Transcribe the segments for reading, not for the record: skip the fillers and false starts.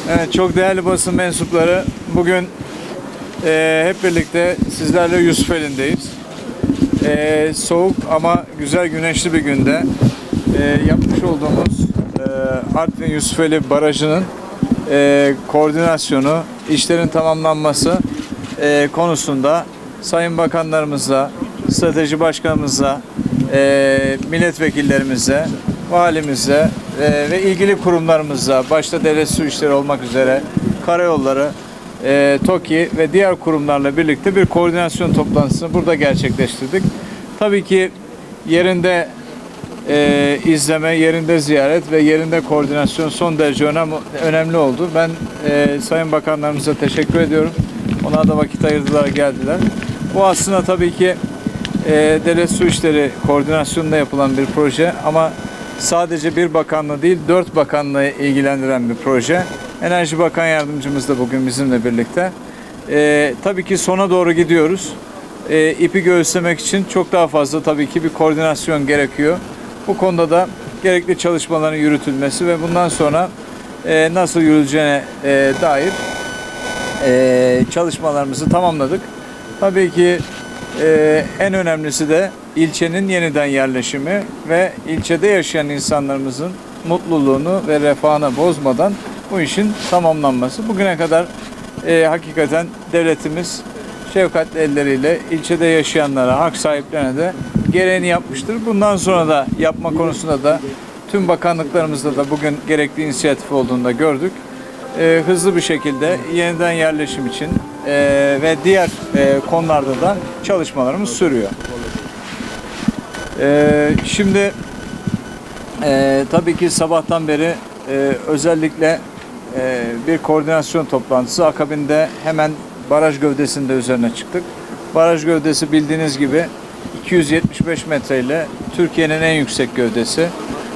Evet, çok değerli basın mensupları, bugün hep birlikte sizlerle Yusufeli'ndeyiz. Soğuk ama güzel güneşli bir günde yapmış olduğumuz Artvin Yusufeli Barajı'nın koordinasyonu, işlerin tamamlanması konusunda Sayın Bakanlarımızla, Strateji Başkanımızla, milletvekillerimizle, valimizle ve ilgili kurumlarımızla, başta Devlet Su İşleri olmak üzere Karayolları, TOKİ ve diğer kurumlarla birlikte bir koordinasyon toplantısını burada gerçekleştirdik. Tabii ki yerinde izleme, yerinde ziyaret ve yerinde koordinasyon son derece önemli oldu. Ben Sayın Bakanlarımıza teşekkür ediyorum. Onlar da vakit ayırdılar, geldiler. Bu aslında tabii ki Devlet Su İşleri koordinasyonunda yapılan bir proje ama sadece bir bakanlığı değil, 4 bakanlığı ilgilendiren bir proje. Enerji Bakan Yardımcımız da bugün bizimle birlikte. Tabii ki sona doğru gidiyoruz. İpi göğüslemek için çok daha fazla tabii ki bir koordinasyon gerekiyor. Bu konuda da gerekli çalışmaların yürütülmesi ve bundan sonra nasıl yürüleceğine dair çalışmalarımızı tamamladık. Tabii ki en önemlisi de ilçenin yeniden yerleşimi ve ilçede yaşayan insanlarımızın mutluluğunu ve refahını bozmadan bu işin tamamlanması. Bugüne kadar hakikaten devletimiz şefkatli elleriyle ilçede yaşayanlara, hak sahiplerine de gereğini yapmıştır. Bundan sonra da yapma konusunda da tüm bakanlıklarımızda da bugün gerekli inisiyatif olduğunu da gördük. Hızlı bir şekilde yeniden yerleşim için ve diğer konularda da çalışmalarımız sürüyor. Şimdi tabii ki sabahtan beri özellikle bir koordinasyon toplantısı, akabinde hemen baraj gövdesinde üzerine çıktık. Baraj gövdesi bildiğiniz gibi 275 metre ile Türkiye'nin en yüksek gövdesi.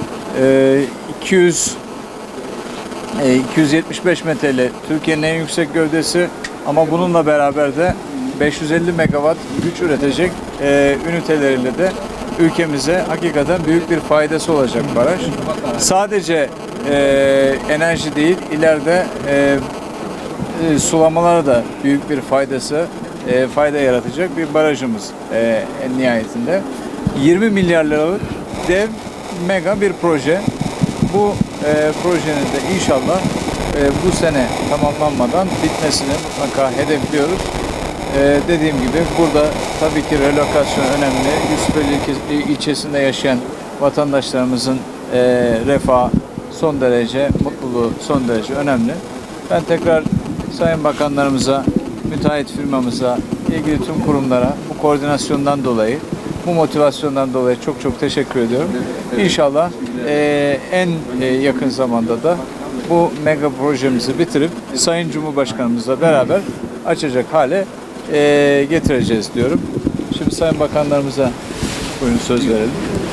275 metre ile Türkiye'nin en yüksek gövdesi ama bununla beraber de 550 megawatt güç üretecek üniteleriyle de ülkemize hakikaten büyük bir faydası olacak baraj. Sadece enerji değil, ileride sulamalara da büyük bir fayda yaratacak bir barajımız en nihayetinde. 20 milyar liralık dev mega bir proje. Bu projenin de inşallah bu sene tamamlanmadan bitmesini mutlaka hedefliyoruz. Dediğim gibi burada tabii ki relokasyon önemli. Yusufeli ilçesinde yaşayan vatandaşlarımızın refahı son derece, mutluluğu son derece önemli. Ben tekrar Sayın Bakanlarımıza, müteahhit firmamıza, ilgili tüm kurumlara bu koordinasyondan dolayı, bu motivasyondan dolayı çok teşekkür ediyorum. İnşallah en yakın zamanda da bu mega projemizi bitirip Sayın Cumhurbaşkanımızla beraber açacak hale getireceğiz diyorum. Şimdi Sayın Bakanlarımıza buyurun söz verelim.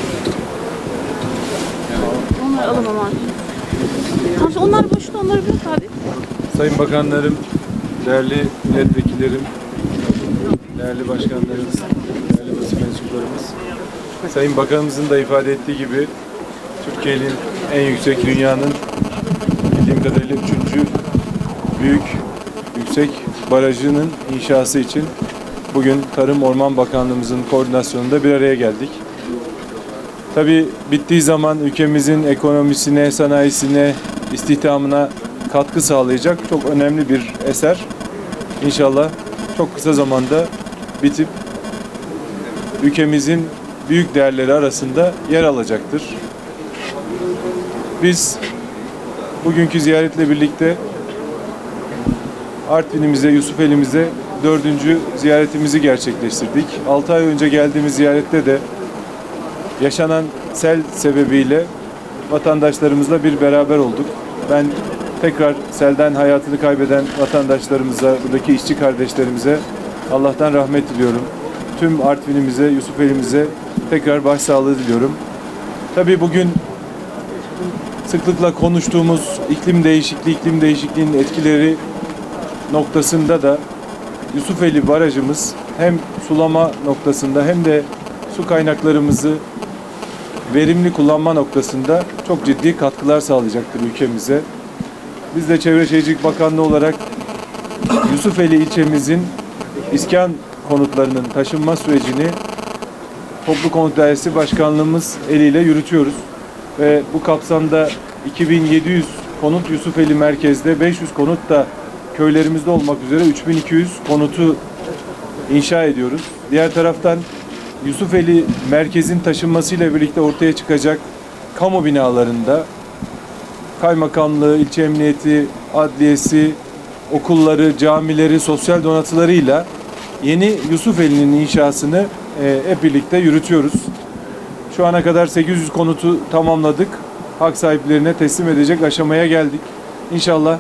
Onları alamam abi. Tamam, onlar boşta, onları bırak abi. Sayın Bakanlarım, değerli milletvekillerim, değerli başkanlarımız, değerli basın mensuplarımız. Sayın Bakanımızın da ifade ettiği gibi Türkiye'nin en yüksek, dünyanın bildiğim kadarıyla 3. büyük yüksek barajının inşası için bugün Tarım Orman Bakanlığımızın koordinasyonunda bir araya geldik. Tabii bittiği zaman ülkemizin ekonomisine, sanayisine, istihdamına katkı sağlayacak çok önemli bir eser. İnşallah çok kısa zamanda bitip ülkemizin büyük değerleri arasında yer alacaktır. Biz bugünkü ziyaretle birlikte Artvin'imize, Yusufeli'mize 4. ziyaretimizi gerçekleştirdik. 6 ay önce geldiğimiz ziyarette de yaşanan sel sebebiyle vatandaşlarımızla bir beraber olduk. Ben tekrar selden hayatını kaybeden vatandaşlarımıza, buradaki işçi kardeşlerimize Allah'tan rahmet diliyorum. Tüm Artvin'imize, Yusufeli'mize tekrar başsağlığı diliyorum. Tabii bugün sıklıkla konuştuğumuz iklim değişikliğinin etkileri noktasında da Yusufeli Barajımız hem sulama noktasında hem de su kaynaklarımızı verimli kullanma noktasında çok ciddi katkılar sağlayacaktır ülkemize. Biz de Çevre Şehircilik Bakanlığı olarak Yusufeli ilçemizin iskan konutlarının taşınma sürecini Toplu Konut Dairesi Başkanlığımız eliyle yürütüyoruz. Ve bu kapsamda 2700 konut Yusufeli merkezde, 500 konut da köylerimizde olmak üzere 3200 konutu inşa ediyoruz. Diğer taraftan Yusufeli merkezin taşınmasıyla birlikte ortaya çıkacak kamu binalarında kaymakamlığı, ilçe emniyeti, adliyesi, okulları, camileri, sosyal donatılarıyla yeni Yusufeli'nin inşasını hep birlikte yürütüyoruz. Şu ana kadar 800 konutu tamamladık. Hak sahiplerine teslim edecek aşamaya geldik. İnşallah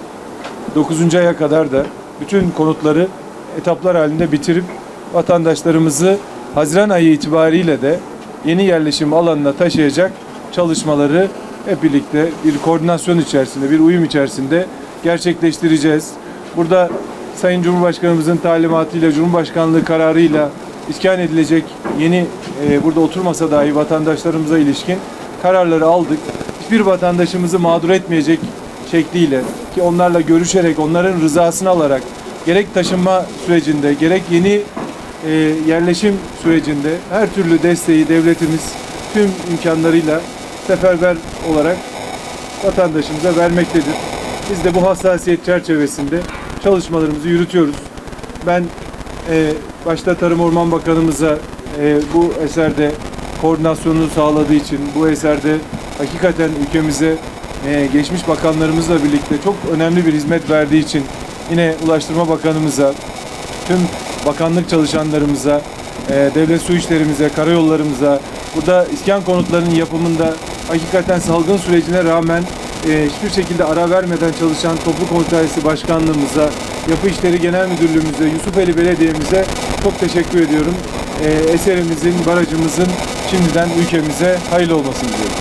9. aya kadar da bütün konutları etaplar halinde bitirip vatandaşlarımızı Haziran ayı itibariyle de yeni yerleşim alanına taşıyacak çalışmaları hep birlikte bir koordinasyon içerisinde, bir uyum içerisinde gerçekleştireceğiz. Burada Sayın Cumhurbaşkanımızın talimatıyla, Cumhurbaşkanlığı kararıyla iskan edilecek yeni burada oturmasa dahi vatandaşlarımıza ilişkin kararları aldık. Hiçbir vatandaşımızı mağdur etmeyecek şekliyle ki onlarla görüşerek, onların rızasını alarak gerek taşınma sürecinde, gerek yeni yerleşim sürecinde her türlü desteği devletimiz tüm imkanlarıyla seferber olarak vatandaşımıza vermektedir. Biz de bu hassasiyet çerçevesinde çalışmalarımızı yürütüyoruz. Ben başta Tarım Orman Bakanımıza bu eserde koordinasyonunu sağladığı için, bu eserde hakikaten ülkemize geçmiş bakanlarımızla birlikte çok önemli bir hizmet verdiği için yine Ulaştırma Bakanımıza, tüm bakanlık çalışanlarımıza, devlet su işlerimize, karayollarımıza, burada iskan konutlarının yapımında hakikaten salgın sürecine rağmen hiçbir şekilde ara vermeden çalışan Toplu Konut Dairesi Başkanlığımıza, Yapı İşleri Genel Müdürlüğümüze, Yusufeli Belediye'mize çok teşekkür ediyorum. Eserimizin, barajımızın şimdiden ülkemize hayırlı olmasını diliyorum.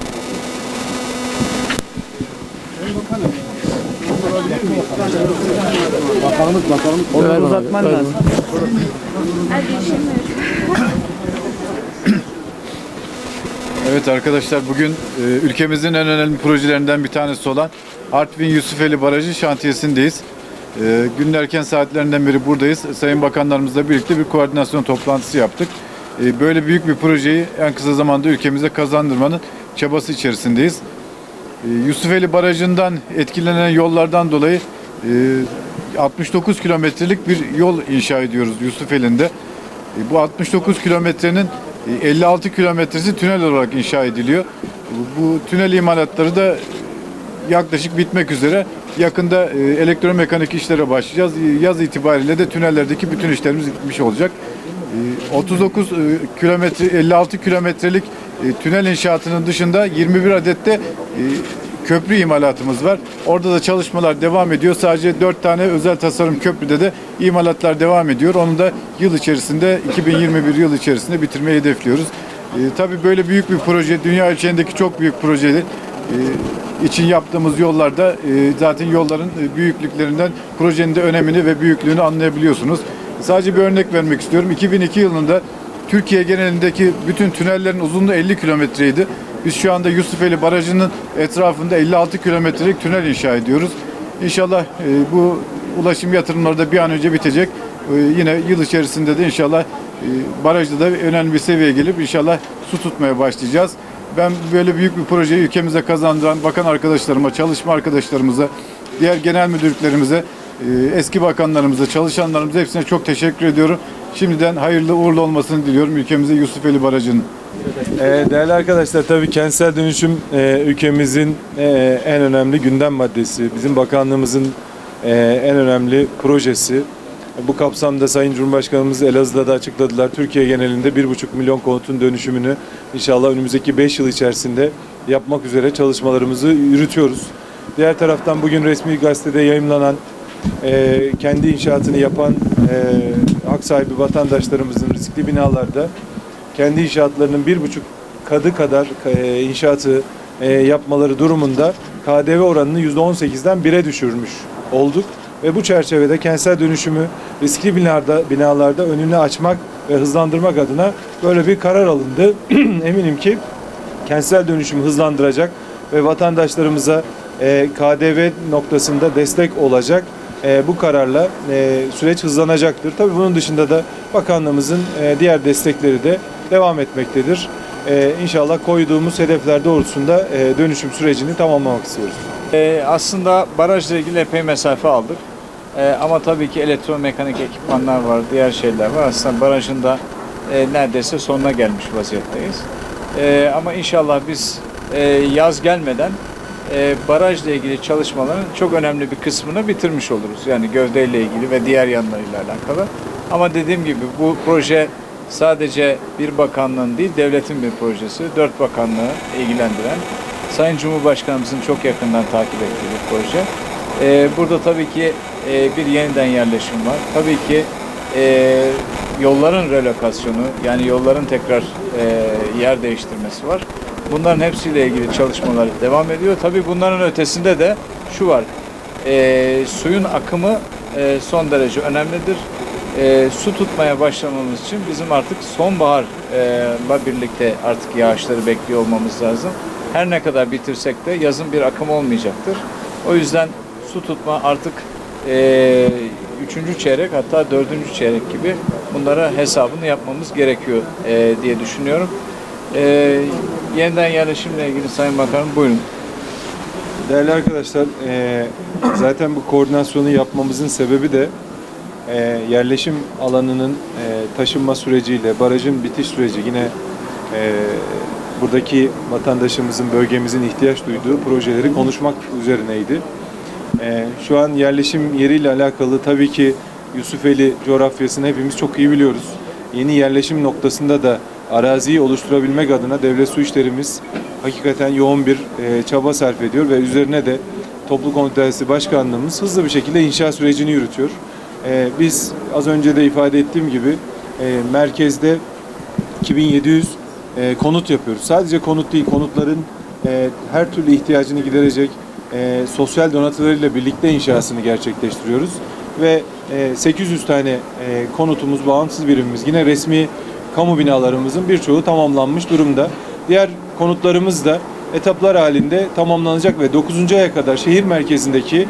Bakalım. Onu uzatman lazım. Evet arkadaşlar, bugün ülkemizin en önemli projelerinden bir tanesi olan Artvin Yusufeli Barajı şantiyesindeyiz. Günün erken saatlerinden beri buradayız. Sayın Bakanlarımızla birlikte bir koordinasyon toplantısı yaptık. Böyle büyük bir projeyi en kısa zamanda ülkemize kazandırmanın çabası içerisindeyiz. Yusufeli Barajı'ndan etkilenen yollardan dolayı 69 kilometrelik bir yol inşa ediyoruz Yusufeli'nde. Bu 69 kilometrenin 56 kilometresi tünel olarak inşa ediliyor. Bu tünel imalatları da yaklaşık bitmek üzere. Yakında elektromekanik işlere başlayacağız. Yaz itibariyle de tünellerdeki bütün işlerimiz bitmiş olacak. 39 kilometre, 56 kilometrelik tünel inşaatının dışında 21 adet de köprü imalatımız var. Orada da çalışmalar devam ediyor. Sadece 4 tane özel tasarım köprüde de imalatlar devam ediyor. Onu da yıl içerisinde, 2021 yıl içerisinde bitirmeyi hedefliyoruz. Tabii böyle büyük bir proje, dünya ölçeğindeki çok büyük projeler için yaptığımız yollarda zaten yolların büyüklüklerinden projenin de önemini ve büyüklüğünü anlayabiliyorsunuz. Sadece bir örnek vermek istiyorum. 2002 yılında Türkiye genelindeki bütün tünellerin uzunluğu 50 kilometreydi. Biz şu anda Yusufeli Barajı'nın etrafında 56 kilometrelik tünel inşa ediyoruz. İnşallah bu ulaşım yatırımları da bir an önce bitecek. Yine yıl içerisinde de inşallah barajda da önemli bir seviyeye gelip inşallah su tutmaya başlayacağız. Ben böyle büyük bir projeyi ülkemize kazandıran bakan arkadaşlarıma, çalışma arkadaşlarımıza, diğer genel müdürlüklerimize, eski bakanlarımıza, çalışanlarımıza hepsine çok teşekkür ediyorum. Şimdiden hayırlı uğurlu olmasını diliyorum ülkemize Yusufeli Barajı'nın. Değerli arkadaşlar, tabii kentsel dönüşüm ülkemizin en önemli gündem maddesi. Bizim bakanlığımızın en önemli projesi. Bu kapsamda Sayın Cumhurbaşkanımız Elazığ'da da açıkladılar. Türkiye genelinde 1,5 milyon konutun dönüşümünü inşallah önümüzdeki 5 yıl içerisinde yapmak üzere çalışmalarımızı yürütüyoruz. Diğer taraftan bugün resmi gazetede yayımlanan kendi inşaatını yapan hak sahibi vatandaşlarımızın riskli binalarda kendi inşaatlarının 1,5 katı kadar inşaatı yapmaları durumunda KDV oranını %18'den 1'e düşürmüş olduk. Ve bu çerçevede kentsel dönüşümü riskli binalarda önünü açmak ve hızlandırmak adına böyle bir karar alındı. Eminim ki kentsel dönüşümü hızlandıracak ve vatandaşlarımıza KDV noktasında destek olacak. Bu kararla süreç hızlanacaktır. Tabii bunun dışında da bakanlığımızın diğer destekleri de devam etmektedir. İnşallah koyduğumuz hedefler doğrultusunda dönüşüm sürecini tamamlamak istiyoruz. Aslında barajla ilgili epey mesafe aldık. Ama tabii ki elektromekanik ekipmanlar var, diğer şeyler var. Aslında barajın da neredeyse sonuna gelmiş vaziyetteyiz. Ama inşallah biz yaz gelmeden barajla ilgili çalışmaların çok önemli bir kısmını bitirmiş oluruz. Yani gövdeyle ilgili ve diğer yanlarıyla alakalı. Ama dediğim gibi bu proje sadece bir bakanlığın değil, devletin bir projesi. 4 bakanlığı ilgilendiren, Sayın Cumhurbaşkanımızın çok yakından takip ettiği bir proje. Burada tabii ki bir yeniden yerleşim var. Tabii ki yolların relokasyonu, yani yolların tekrar yer değiştirmesi var. Bunların hepsiyle ilgili çalışmalar devam ediyor. Tabii bunların ötesinde de şu var. Suyun akımı son derece önemlidir. Su tutmaya başlamamız için bizim artık sonbaharla birlikte artık yağışları bekliyor olmamız lazım. Her ne kadar bitirsek de yazın bir akım olmayacaktır. O yüzden su tutma artık 3. çeyrek, hatta 4. çeyrek gibi bunlara hesabını yapmamız gerekiyor diye düşünüyorum. Yeniden yerleşimle ilgili Sayın Bakanım buyurun. Değerli arkadaşlar, zaten bu koordinasyonu yapmamızın sebebi de yerleşim alanının taşınma süreciyle barajın bitiş süreci, yine buradaki vatandaşımızın, bölgemizin ihtiyaç duyduğu projeleri konuşmak üzerineydi. Şu an yerleşim yeriyle alakalı tabii ki Yusufeli coğrafyasını hepimiz çok iyi biliyoruz. Yeni yerleşim noktasında da araziyi oluşturabilmek adına devlet su işlerimiz hakikaten yoğun bir çaba sarf ediyor ve üzerine de Toplu Konut Dairesi Başkanlığımız hızlı bir şekilde inşaat sürecini yürütüyor. Biz az önce de ifade ettiğim gibi merkezde 2700 konut yapıyoruz. Sadece konut değil, konutların her türlü ihtiyacını giderecek sosyal donatılarıyla birlikte inşasını gerçekleştiriyoruz. Ve 800 tane konutumuz, bağımsız birimimiz, yine resmi kamu binalarımızın birçoğu tamamlanmış durumda. Diğer konutlarımız da etaplar halinde tamamlanacak ve 9. aya kadar şehir merkezindeki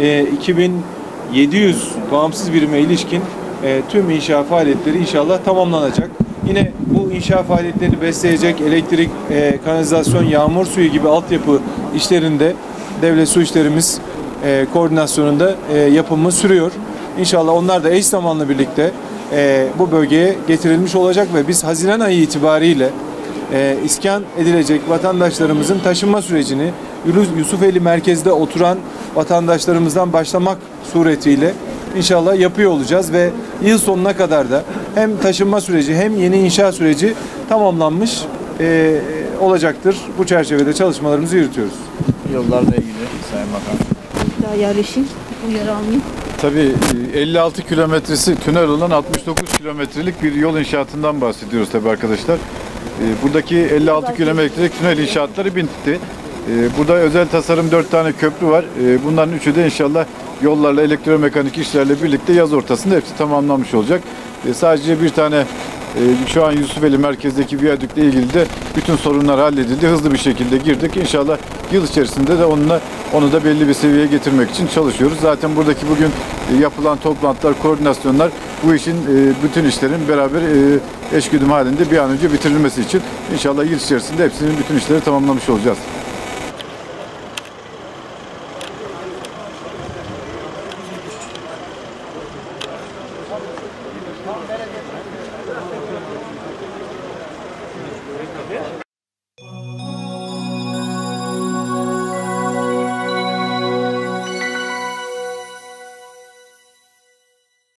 2700 bağımsız birime ilişkin tüm inşaat faaliyetleri inşallah tamamlanacak. Yine bu inşaat faaliyetlerini besleyecek elektrik, kanalizasyon, yağmur suyu gibi altyapı işlerinde devlet su işlerimiz koordinasyonunda yapımı sürüyor. İnşallah onlar da eş zamanlı birlikte bu bölgeye getirilmiş olacak ve biz Haziran ayı itibariyle iskan edilecek vatandaşlarımızın taşınma sürecini Yusufeli merkezde oturan vatandaşlarımızdan başlamak suretiyle inşallah yapıyor olacağız ve yıl sonuna kadar da hem taşınma süreci hem yeni inşaat süreci tamamlanmış olacaktır. Bu çerçevede çalışmalarımızı yürütüyoruz. Yollarla ilgili Sayın Bakan. Daha yerleşim, uyarı almayayım. Tabii 56 kilometresi tünel olan 69 kilometrelik bir yol inşaatından bahsediyoruz tabii arkadaşlar. Buradaki 56 kilometrelik tünel inşaatları bitti. Burada özel tasarım 4 tane köprü var. Bunların üçü de inşallah yollarla, elektromekanik işlerle birlikte yaz ortasında hepsi tamamlanmış olacak. Sadece bir tane şu an Yusufeli merkezdeki viyadükle ilgili de bütün sorunlar halledildi. Hızlı bir şekilde girdik. İnşallah yıl içerisinde de onu da belli bir seviyeye getirmek için çalışıyoruz. Zaten buradaki bugün yapılan toplantılar, koordinasyonlar bu işin bütün işlerin beraber eşgüdüm halinde bir an önce bitirilmesi için inşallah yıl içerisinde hepsinin bütün işleri tamamlamış olacağız.